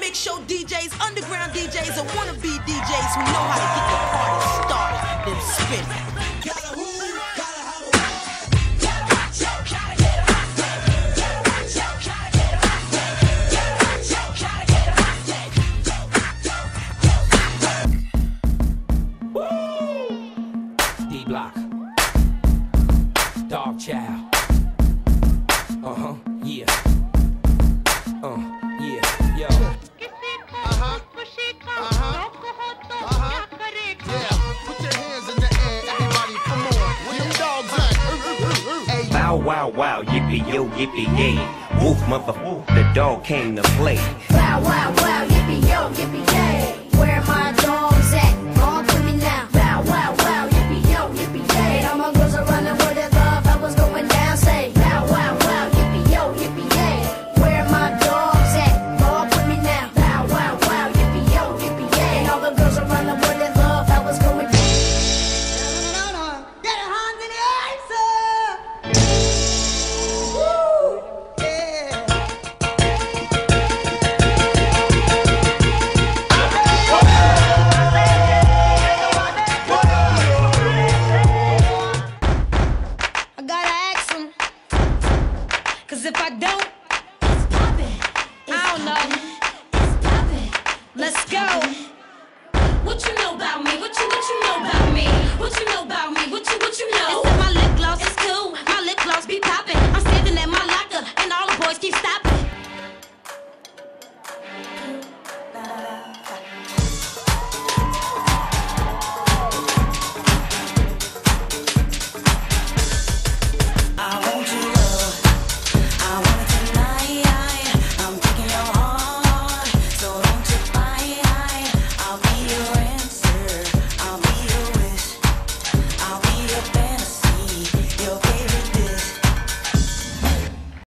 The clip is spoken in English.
big show DJs, underground DJs, or wannabe DJs who know how to get the party started, then spin it. D-Block, Dog Child. Yeah. Yeah, yo. Yeah, put your hands in the air, everybody, come on. Where them dogs at? Hey, Bow wow wow, yippee yo, yippee yay. Woof mother woof, the dog came to play. Wow, wow, wow, yippee yo, yippee yay.